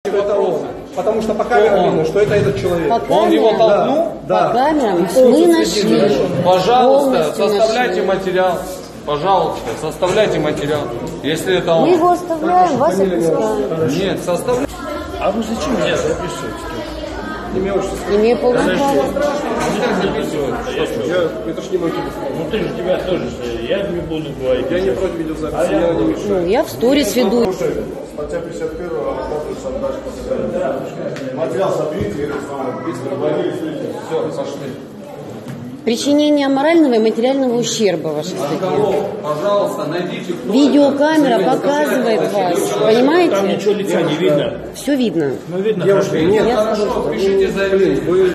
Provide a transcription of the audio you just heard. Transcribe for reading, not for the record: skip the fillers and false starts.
Это он. Потому что по камерам видно, что это этот человек. Он его толкнул? Да. По камерам мы нашли. Пожалуйста, составляйте материал. Пожалуйста, составляйте материал. Если это он. Мы его оставляем, вас отпускаем. Нет, составляйте. А вы зачем меня записываете? Имею полное право. Это ж не мой телефон. Ну ты же тебя тоже, я не буду говорить. Я не против видеозаписи, я не мешаю. Ну, я в сторис веду. Статья 51, материал соберите, это самое. Все, пошли. Причинение морального и материального ущерба вашей статьи. Пожалуйста, найдите. Видеокамера показывает вас. Понимаете? Там ничего лица не видно. Все видно. Ну видно, Девушка, Я Хорошо, пишите заявление.